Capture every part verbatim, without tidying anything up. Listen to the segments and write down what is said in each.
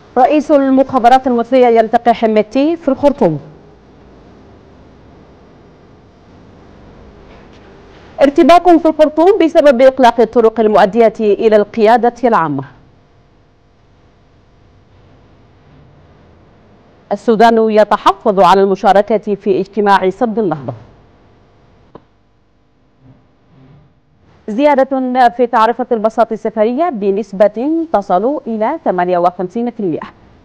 رئيس المخابرات المصرية يلتقي حميدتي في الخرطوم. ارتباك في الخرطوم بسبب إغلاق الطرق المؤدية إلى القيادة العامة. السودان يتحفظ على المشاركة في اجتماع سد النهضة. زيادة في تعرفة البساط السفرية بنسبة تصل إلى ثمانية وخمسين بالمئة.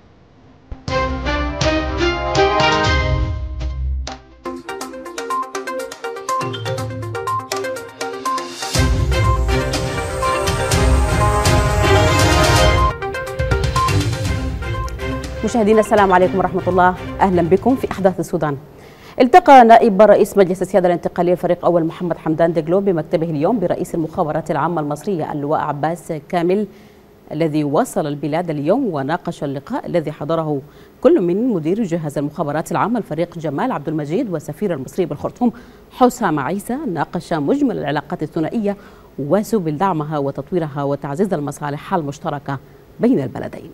مشاهدينا السلام عليكم ورحمة الله، أهلا بكم في أحداث السودان. التقى نائب رئيس مجلس السيادة الانتقالي الفريق أول محمد حمدان دقلو بمكتبه اليوم برئيس المخابرات العامة المصرية اللواء عباس كامل الذي وصل البلاد اليوم، وناقش اللقاء الذي حضره كل من مدير جهاز المخابرات العامة الفريق جمال عبد المجيد وسفير المصري بالخرطوم حسام عيسى. ناقش مجمل العلاقات الثنائية وسبل دعمها وتطويرها وتعزيز المصالح المشتركة بين البلدين.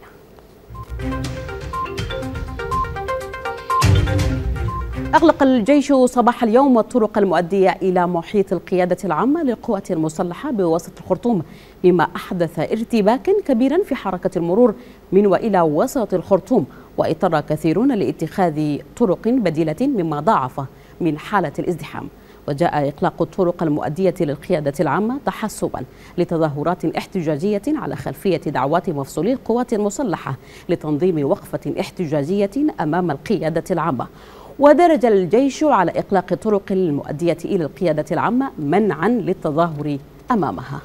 أغلق الجيش صباح اليوم الطرق المؤدية إلى محيط القيادة العامة للقوات المسلحة بوسط الخرطوم، مما أحدث ارتباكا كبيرا في حركة المرور من وإلى وسط الخرطوم، واضطر كثيرون لاتخاذ طرق بديلة مما ضاعف من حالة الازدحام. وجاء إغلاق الطرق المؤدية للقيادة العامة تحسبا لتظاهرات احتجاجية على خلفية دعوات مفصولي القوات المسلحة لتنظيم وقفة احتجاجية أمام القيادة العامة. ودرج الجيش على إغلاق الطرق المؤدية إلى القيادة العامة منعا للتظاهر أمامها.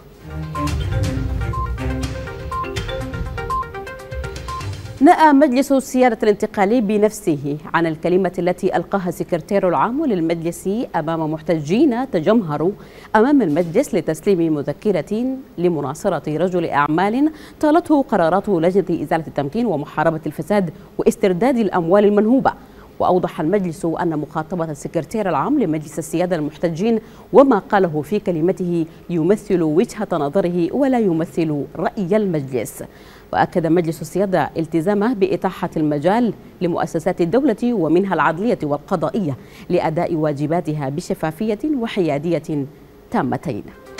نأى مجلس السيادة الانتقالي بنفسه عن الكلمة التي ألقاها السكرتير العام للمجلس أمام محتجين تجمهروا أمام المجلس لتسليم مذكرة لمناصرة رجل أعمال طالته قرارات لجنة إزالة التمكين ومحاربة الفساد واسترداد الأموال المنهوبة. وأوضح المجلس أن مخاطبة السكرتير العام لمجلس السيادة المحتجين وما قاله في كلمته يمثل وجهة نظره ولا يمثل رأي المجلس. وأكد مجلس السيادة التزامه بإتاحة المجال لمؤسسات الدولة ومنها العدلية والقضائية لأداء واجباتها بشفافية وحيادية تامتين.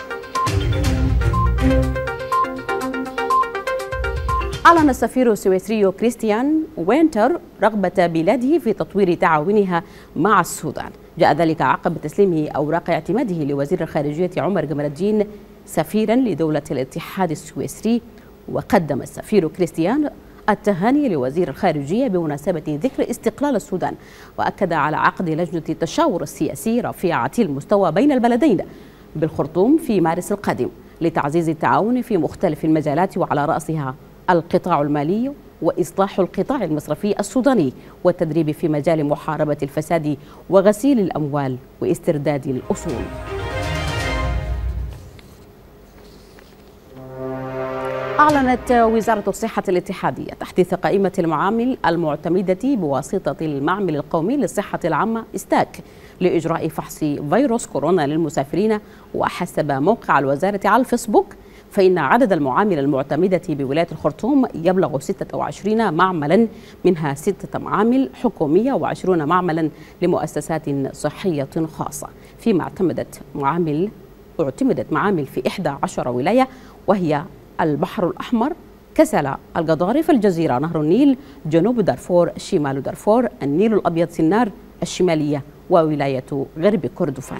أعلن السفير السويسري كريستيان وينتر رغبة بلاده في تطوير تعاونها مع السودان. جاء ذلك عقب تسليمه أوراق اعتماده لوزير الخارجية عمر قمر الدين سفيرا لدولة الاتحاد السويسري. وقدم السفير كريستيان التهاني لوزير الخارجية بمناسبة ذكر استقلال السودان، وأكد على عقد لجنة التشاور السياسي رفيعة المستوى بين البلدين بالخرطوم في مارس القادم لتعزيز التعاون في مختلف المجالات، وعلى رأسها القطاع المالي وإصلاح القطاع المصرفي السوداني والتدريب في مجال محاربة الفساد وغسيل الأموال واسترداد الأصول. أعلنت وزارة الصحة الاتحادية تحديث قائمة المعامل المعتمدة بواسطة المعمل القومي للصحة العامة استاك لإجراء فحص فيروس كورونا للمسافرين. وحسب موقع الوزارة على الفيسبوك فإن عدد المعامل المعتمدة بولاية الخرطوم يبلغ ستة وعشرين معملا، منها ستة معامل حكومية وعشرون معملا لمؤسسات صحية خاصة، فيما اعتمدت معامل اعتمدت معامل في إحدى عشرة ولاية، وهي البحر الأحمر، كسلا، القضارف، الجزيرة، نهر النيل، جنوب دارفور، شمال دارفور، النيل الأبيض، سنار الشمالية، وولاية غرب كردفان.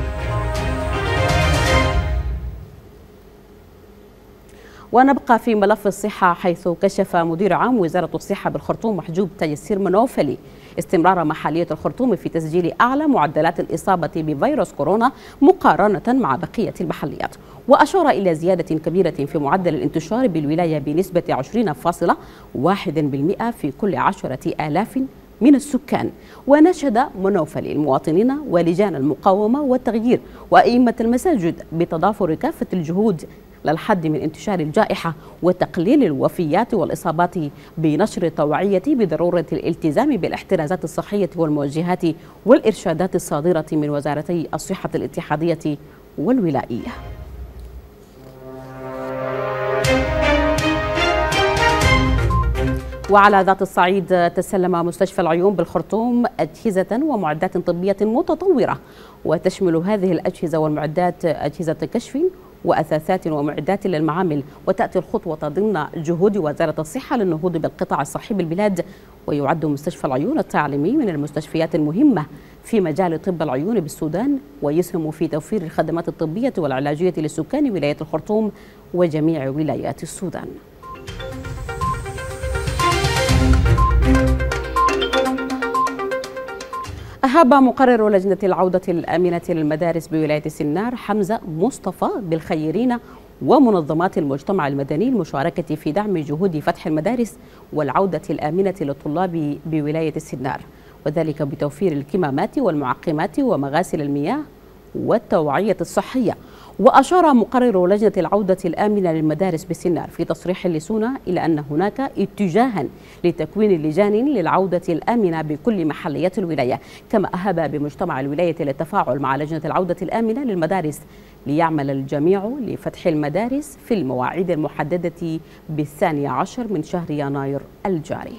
ونبقى في ملف الصحة، حيث كشف مدير عام وزارة الصحة بالخرطوم محجوب تيسير منوفلي استمرار محلية الخرطوم في تسجيل أعلى معدلات الإصابة بفيروس كورونا مقارنة مع بقية المحليات، وأشار إلى زيادة كبيرة في معدل الانتشار بالولاية بنسبة عشرين فاصلة واحد بالمئة في كل عشرة آلاف من السكان. ونشد منوفلي المواطنين ولجان المقاومة والتغيير وأئمة المساجد بتضافر كافة الجهود للحد من انتشار الجائحة وتقليل الوفيات والإصابات، بنشر التوعية بضرورة الالتزام بالاحترازات الصحية والموجهات والإرشادات الصادرة من وزارتي الصحة الاتحادية والولائية. وعلى ذات الصعيد تسلم مستشفى العيون بالخرطوم أجهزة ومعدات طبية متطورة، وتشمل هذه الأجهزة والمعدات أجهزة كشف وأثاثات ومعدات للمعامل. وتأتي الخطوة ضمن جهود وزارة الصحة للنهوض بالقطاع الصحي بالبلاد. ويعد مستشفى العيون التعليمي من المستشفيات المهمة في مجال طب العيون بالسودان، ويسهم في توفير الخدمات الطبية والعلاجية لسكان ولاية الخرطوم وجميع ولايات السودان. أهاب مقرر لجنة العودة الآمنة للمدارس بولاية سنار حمزة مصطفى بالخيرين ومنظمات المجتمع المدني المشاركة في دعم جهود فتح المدارس والعودة الآمنة للطلاب بولاية سنار، وذلك بتوفير الكمامات والمعقمات ومغاسل المياه والتوعية الصحية. وأشار مقرر لجنة العودة الآمنة للمدارس بسنار في تصريح لسونا إلى أن هناك اتجاها لتكوين لجان للعودة الآمنة بكل محليات الولاية، كما أهب بمجتمع الولاية للتفاعل مع لجنة العودة الآمنة للمدارس ليعمل الجميع لفتح المدارس في المواعيد المحددة بالثاني عشر من شهر يناير الجاري.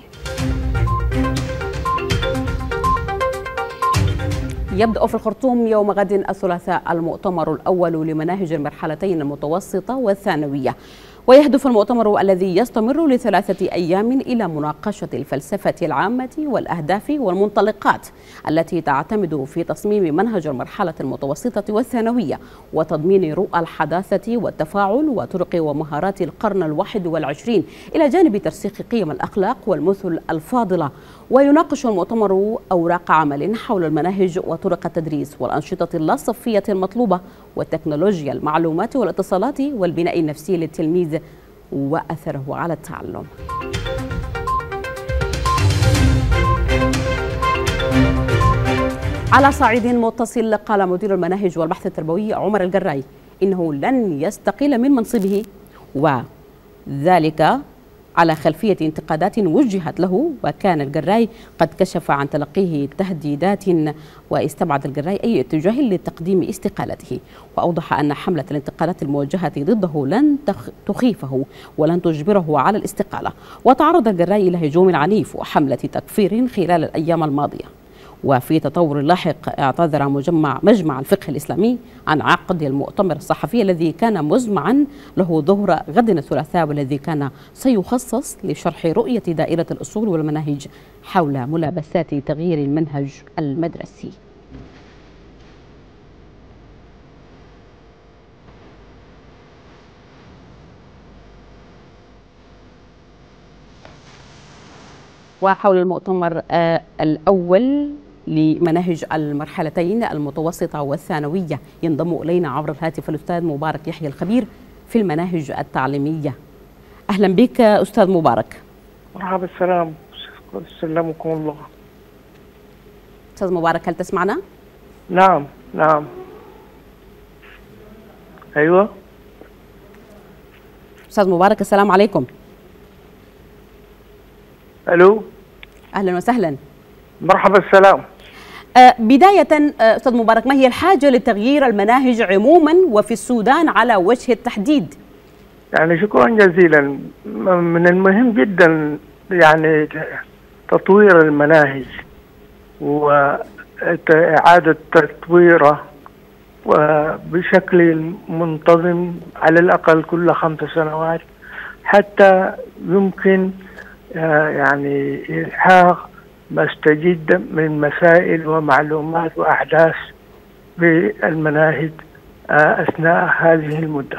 يبدأ في الخرطوم يوم غد الثلاثاء المؤتمر الأول لمناهج المرحلتين المتوسطة والثانوية، ويهدف المؤتمر الذي يستمر لثلاثة أيام إلى مناقشة الفلسفة العامة والأهداف والمنطلقات التي تعتمد في تصميم منهج المرحلة المتوسطة والثانوية، وتضمين رؤى الحداثة والتفاعل وطرق ومهارات القرن الواحد والعشرين، إلى جانب ترسيخ قيم الأخلاق والمثل الفاضلة. ويناقش المؤتمر أوراق عمل حول المناهج وطرق التدريس والأنشطة اللاصفية المطلوبة والتكنولوجيا المعلومات والاتصالات والبناء النفسي للتلميذ وأثره على التعلم. على صعيد متصل، قال مدير المناهج والبحث التربوي عمر القراي إنه لن يستقيل من منصبه، وذلك على خلفية انتقادات وجهت له. وكان القراي قد كشف عن تلقيه تهديدات، واستبعد القراي أي اتجاه لتقديم استقالته، وأوضح أن حملة الانتقادات الموجهة ضده لن تخيفه ولن تجبره على الاستقالة. وتعرض القراي إلى هجوم عنيف وحملة تكفير خلال الأيام الماضية. وفي تطور لاحق اعتذر مجمع مجمع الفقه الإسلامي عن عقد المؤتمر الصحفي الذي كان مزمعا له ظهر غد الثلاثاء، والذي كان سيخصص لشرح رؤية دائرة الأصول والمناهج حول ملابسات تغيير المنهج المدرسي. وحول المؤتمر الأول لمناهج المرحلتين المتوسطة والثانوية ينضم إلينا عبر الهاتف الأستاذ مبارك يحيى الخبير في المناهج التعليمية. أهلا بك أستاذ مبارك. مرحبا، السلام، سلمكم الله. أستاذ مبارك، هل تسمعنا؟ نعم نعم. أيوة أستاذ مبارك، السلام عليكم. ألو، أهلا وسهلا. مرحبا، السلام. آه بداية آه أستاذ مبارك، ما هي الحاجة لتغيير المناهج عموما وفي السودان على وجه التحديد؟ يعني شكرا جزيلا. من المهم جدا يعني تطوير المناهج وإعادة تطويرها وبشكل منتظم على الأقل كل خمس سنوات، حتى يمكن يعني إلحاق ما استجد من مسائل ومعلومات وأحداث بالمناهج أثناء هذه المدة.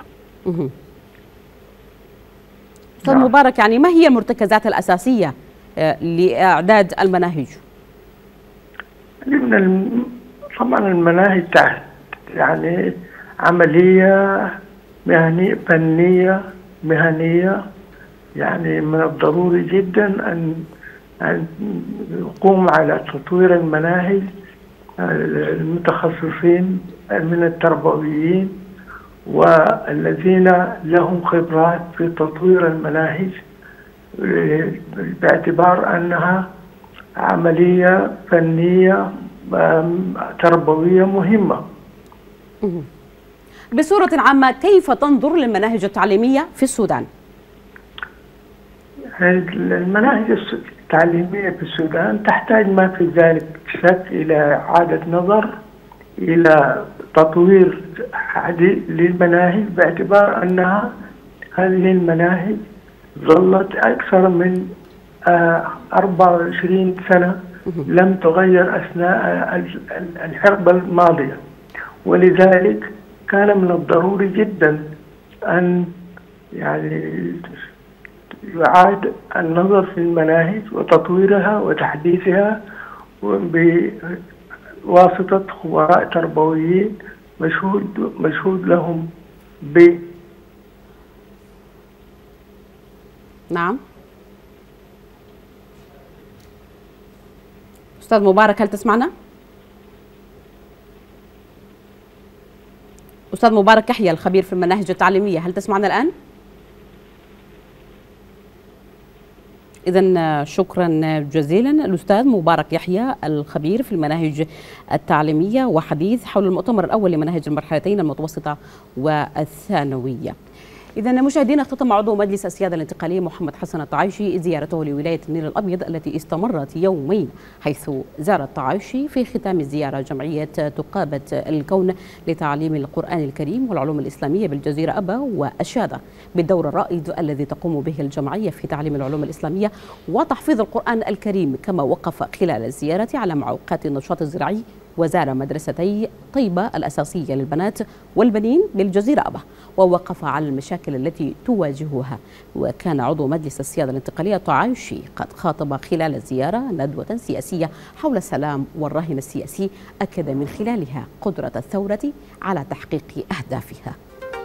أستاذ نعم. مبارك، يعني ما هي المرتكزات الأساسية لإعداد المناهج؟ طبعا المناهج يعني عملية مهنية فنية مهنية، يعني من الضروري جدا أن أن يقوم على تطوير المناهج المتخصصين من التربويين والذين لهم خبرات في تطوير المناهج، باعتبار أنها عملية فنية تربوية مهمة. بصورة عامة، كيف تنظر للمناهج التعليمية في السودان؟ المناهج التعليمية في السودان تحتاج ما في ذلك شك إلى إعادة نظر، إلى تطوير حديث للمناهج، باعتبار أنها هذه المناهج ظلت أكثر من أربعة وعشرين سنة لم تغير أثناء الحقبة الماضية، ولذلك كان من الضروري جدا أن يعني يعاد النظر في المناهج وتطويرها وتحديثها بواسطة خبراء تربويين مشهود مشهود لهم ب نعم. أستاذ مبارك، هل تسمعنا؟ أستاذ مبارك يحيى الخبير في المناهج التعليمية، هل تسمعنا الآن؟ إذن شكرا جزيلا الأستاذ مبارك يحيى الخبير في المناهج التعليمية وحديث حول المؤتمر الأول لمناهج المرحلتين المتوسطة والثانوية. إذا مشاهدينا، اختتم عضو مجلس السيادة الانتقالية محمد حسن الطعايشي زيارته لولاية النيل الأبيض التي استمرت يومين، حيث زار الطعايشي في ختام الزيارة جمعية تقابة الكون لتعليم القرآن الكريم والعلوم الإسلامية بالجزيرة أبا، وأشاد بالدور الرائد الذي تقوم به الجمعية في تعليم العلوم الإسلامية وتحفيظ القرآن الكريم. كما وقف خلال الزيارة على معوقات النشاط الزراعي وزار مدرستي طيبة الأساسية للبنات والبنين بالجزيرة أبا، ووقف على المشاكل التي تواجهها. وكان عضو مجلس السيادة الانتقالية طعايشي قد خاطب خلال الزيارة ندوة سياسية حول السلام والرهن السياسي، أكد من خلالها قدرة الثورة على تحقيق أهدافها.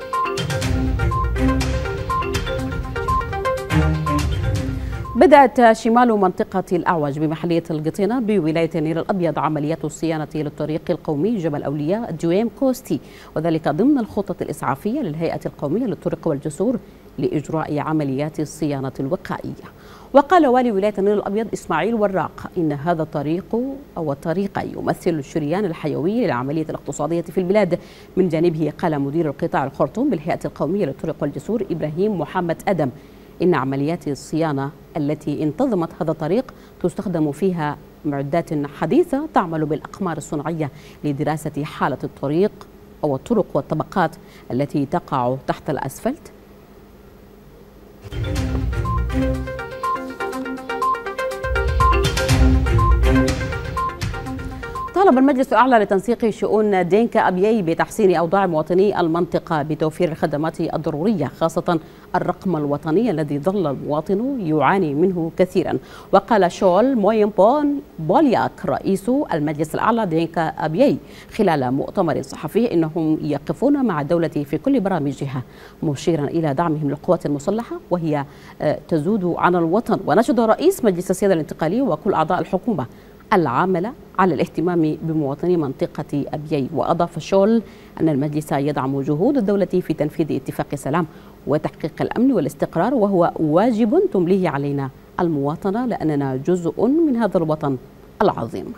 بدأت شمال منطقة الأعوج بمحلية القطينة بولاية النيل الأبيض عمليات الصيانة للطريق القومي جبل أولياء دويم كوستي، وذلك ضمن الخطط الإسعافية للهيئة القومية للطرق والجسور لإجراء عمليات الصيانة الوقائية. وقال والي ولاية النيل الأبيض إسماعيل وراق إن هذا الطريق أو الطريق يمثل الشريان الحيوي للعملية الاقتصادية في البلاد. من جانبه قال مدير القطاع الخرطوم بالهيئة القومية للطرق والجسور إبراهيم محمد أدم إن عمليات الصيانة التي انتظمت هذا الطريق تستخدم فيها معدات حديثة تعمل بالأقمار الصناعية لدراسة حالة الطريق أو الطرق والطبقات التي تقع تحت الأسفلت. طالب المجلس الأعلى لتنسيق شؤون دينكا أبيي بتحسين أوضاع مواطني المنطقة بتوفير الخدمات الضرورية، خاصة الرقم الوطني الذي ظل المواطن يعاني منه كثيرا. وقال شول مويمبون بولياك رئيس المجلس الأعلى دينكا أبيي خلال مؤتمر صحفي إنهم يقفون مع الدولة في كل برامجها، مشيرا إلى دعمهم للقوات المسلحة وهي تزود عن الوطن. ونشد رئيس مجلس السيادة الانتقالي وكل أعضاء الحكومة العاملة على الاهتمام بمواطني منطقة أبيي. وأضاف شول أن المجلس يدعم جهود الدولة في تنفيذ اتفاق السلام وتحقيق الأمن والاستقرار، وهو واجب تمليه علينا المواطنة لأننا جزء من هذا الوطن العظيم.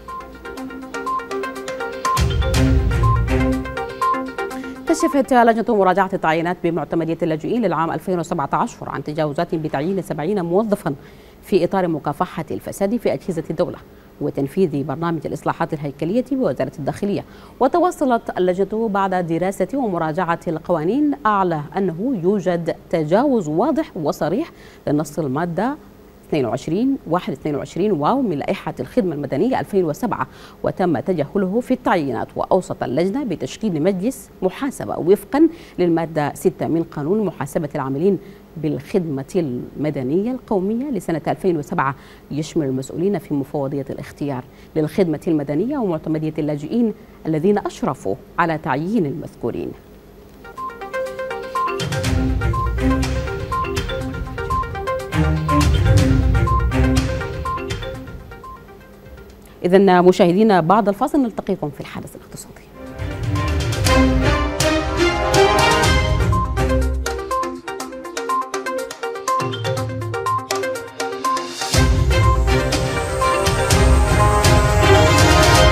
كشفت لجنة مراجعة التعيينات بمعتمدية اللاجئين للعام ألفين وسبعة عشر عن تجاوزات بتعيين سبعين موظفا في إطار مكافحة الفساد في أجهزة الدولة وتنفيذ برنامج الإصلاحات الهيكلية بوزارة الداخلية. وتوصلت اللجنة بعد دراسة ومراجعة القوانين أعلى أنه يوجد تجاوز واضح وصريح لنص المادة اثنين وعشرين واحد اثنين وعشرين واو من لائحة الخدمة المدنية ألفين وسبعة، وتم تجاهله في التعيينات. وأوصت اللجنة بتشكيل مجلس محاسبة وفقا للمادة ستة من قانون محاسبة العاملين بالخدمة المدنية القومية لسنة ألفين وسبعة، يشمل المسؤولين في مفوضية الاختيار للخدمة المدنية ومعتمدية اللاجئين الذين أشرفوا على تعيين المذكورين. إذن مشاهدينا، بعد الفاصل نلتقيكم في الحدث الاقتصادي.